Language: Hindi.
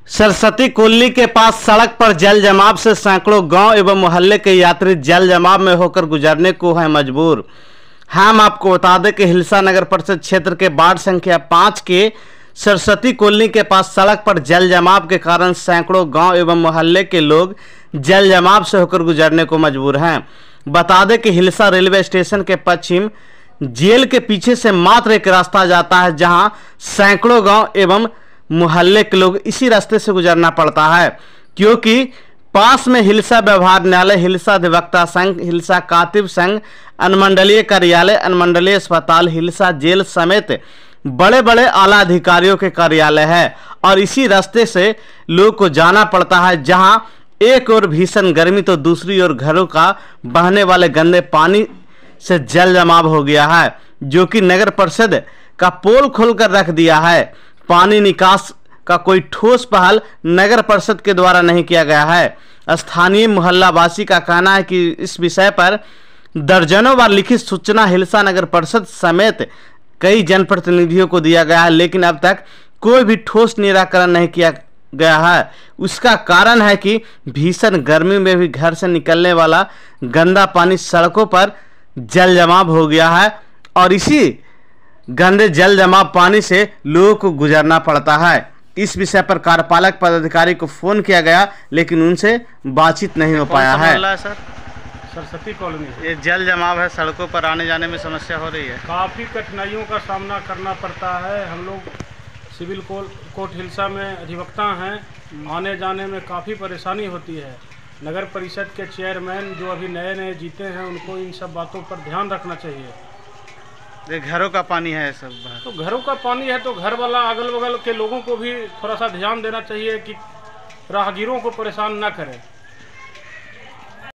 सरस्वती कॉलोनी के पास सड़क पर जल जमाव से सैकड़ों गांव एवं मोहल्ले के यात्री जल जमाव में होकर गुजरने को हैं मजबूर। हम आपको बता दें कि हिलसा नगर परिषद क्षेत्र के वार्ड संख्या 5 के सरस्वती कॉलोनी के पास सड़क पर जल जमाव के कारण सैकड़ों गांव एवं मोहल्ले के लोग जल जमाव से होकर गुजरने को मजबूर हैं। बता दें कि हिलसा रेलवे स्टेशन के पश्चिम जेल के पीछे से मात्र एक रास्ता जाता है, जहां सैकड़ों गांव एवं मोहल्ले के लोग इसी रास्ते से गुजरना पड़ता है, क्योंकि पास में हिलसा व्यवहार न्यायालय, हिलसा अधिवक्ता संघ, हिलसा कातिब संघ, अनुमंडलीय कार्यालय, अनुमंडलीय अस्पताल, हिलसा जेल समेत बड़े बड़े आला अधिकारियों के कार्यालय है और इसी रास्ते से लोग को जाना पड़ता है, जहां एक ओर भीषण गर्मी तो दूसरी ओर घरों का बहने वाले गंदे पानी से जल जमाव हो गया है, जो कि नगर परिषद का पोल खोलकर रख दिया है। पानी निकास का कोई ठोस पहल नगर परिषद के द्वारा नहीं किया गया है। स्थानीय मोहल्ला वासी का कहना है कि इस विषय पर दर्जनों बार लिखित सूचना हिलसा नगर परिषद समेत कई जनप्रतिनिधियों को दिया गया है, लेकिन अब तक कोई भी ठोस निराकरण नहीं किया गया है। उसका कारण है कि भीषण गर्मी में भी घर से निकलने वाला गंदा पानी सड़कों पर जल जमाव हो गया है और इसी गंदे जल जमाव पानी से लोगों को गुजरना पड़ता है। इस विषय पर कार्यपालक पदाधिकारी को फोन किया गया, लेकिन उनसे बातचीत नहीं हो पाया है। Sir, Saraswati colony. ये जल जमाव है, सड़कों पर आने जाने में समस्या हो रही है। काफ़ी कठिनाइयों का सामना करना पड़ता है। हम लोग सिविल कोर्ट हिलसा में अधिवक्ता हैं, आने जाने में काफ़ी परेशानी होती है। नगर परिषद के चेयरमैन जो अभी नए नए जीते हैं, उनको इन सब बातों पर ध्यान रखना चाहिए। ये घरों का पानी है सब, तो घरों का पानी है तो घर वाला अगल बगल के लोगों को भी थोड़ा सा ध्यान देना चाहिए कि राहगीरों को परेशान ना करें।